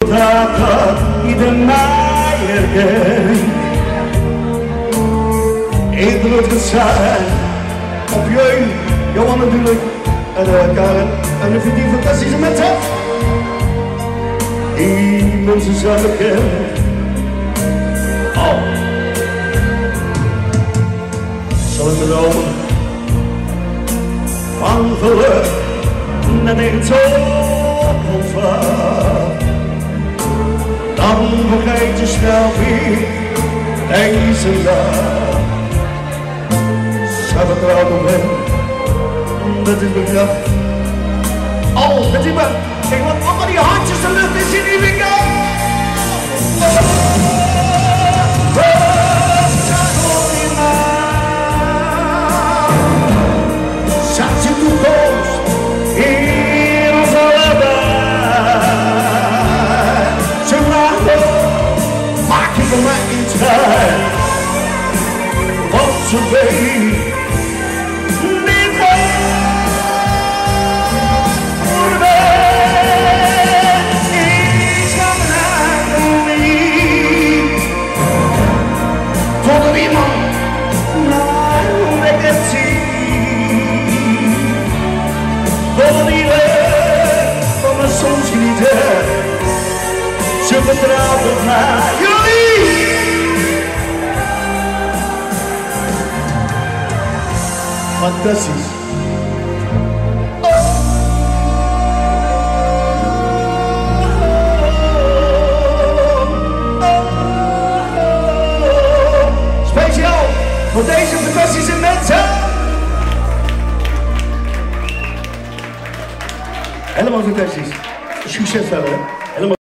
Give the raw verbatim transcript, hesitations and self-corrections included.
Dat ieder mij herkent. Ik wil het zijn op jullie, Johan natuurlijk, en uh, Karen, en de verdien fantastische mensen. Die mensen zijn bekend. Oh. Zal ik dromen van geluk, net echt zo ontwaar. Dan vergeet je snel weer deze dag. Zij vertrouwt op hem, dat is mijn kracht. Oh, dat is mijn... Kijk wat allemaal die handjes de lucht in zien, hier we go! Zet je toekomst in ons allebei. Ze vragen, maak je voor mij iets uit. Want ze weet niet voor mij. Iets van mij niet. Tot er iemand naar mij kan zien. Tot die weg van mijn soms niet heb. Ze vertrouwt op mij. Jullie! Fantastisch. Speciaal voor deze fantastische mensen. Helemaal fantastisch. Succes verder. Helemaal